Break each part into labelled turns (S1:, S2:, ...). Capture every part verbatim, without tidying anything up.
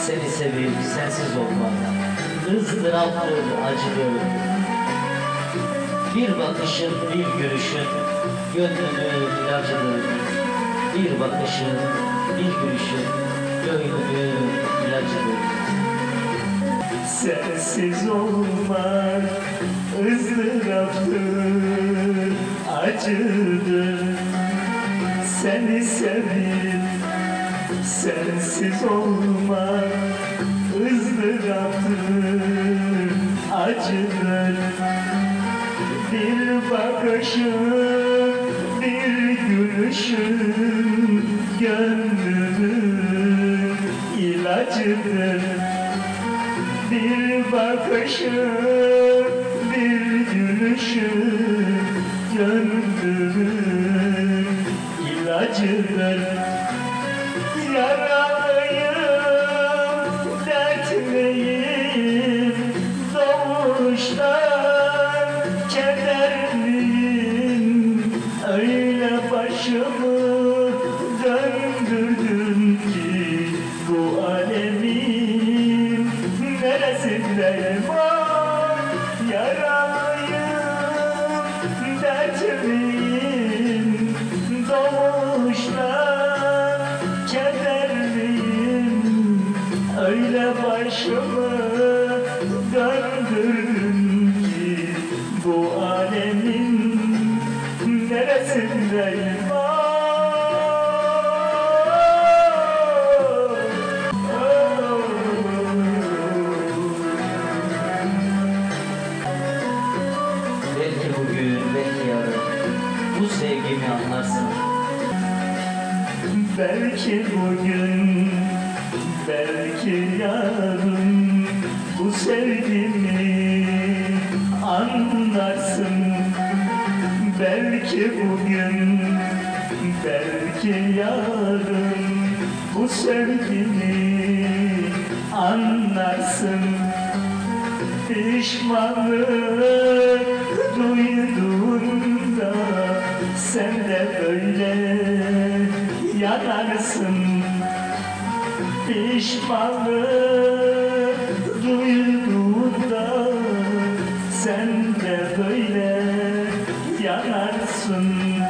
S1: Seni sevip sensiz olmak ızdıraptır, acıdır. Bir bakışın, bir görüşün gönlümün ilacıdır. Bir bakışın, bir gülüşün gönlümün ilacıdır.
S2: Sensiz olmak ızdıraptır, acıdır. Seni sevip sensiz olmak ızdıraptır, acıdır. Bir bakışın, bir gülüşün gönlümün ilacıdır. Bir bakışın, bir gülüşün gönlümün ilacıdır. Yaralıyım, dertliyim, doğuştan kederliyim. Öyle başımı döndürdüm ki bu alemin neresindeyim? Ah, yaralıyım, dertliyim, doğuştan kederliyim. Öyle başımı döndürdüm ki bu alemin neresindeyim?
S1: Belki bugün, belki yarın bu sevgimi anlarsın.
S2: Belki bugün, belki yarın bu sevgimi anlarsın. Belki bugün, belki yarın bu sevgimi anlarsın. Pişmanlık duyduğunda sen de böyle yanarsın. Pişmanlık duyduğunda sen de böyle yanarsın.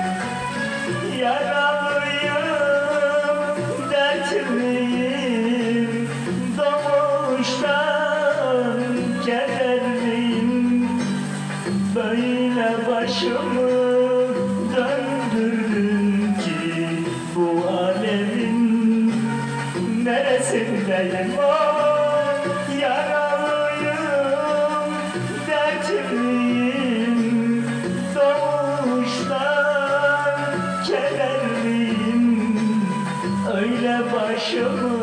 S2: Yaralıyım, dertliyim, doğuştan kederliyim. Böyle başımı döndürdüm ki bu alemin neresindeyim? Oh, yaralıyım, dertliyim, doğuştan kederliyim. Öyle başımı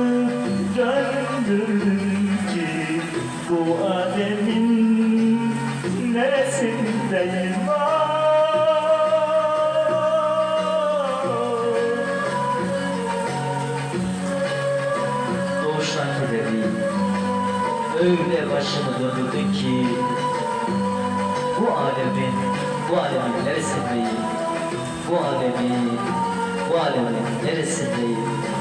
S2: döndürdüm ki bu alemin neresindeyim?
S1: Doğuştan kederliyim. Öyle başımı döndürdün ki bu alemin, bu alemin neresindeyim? Bu alemin, bu alemin neresindeyim?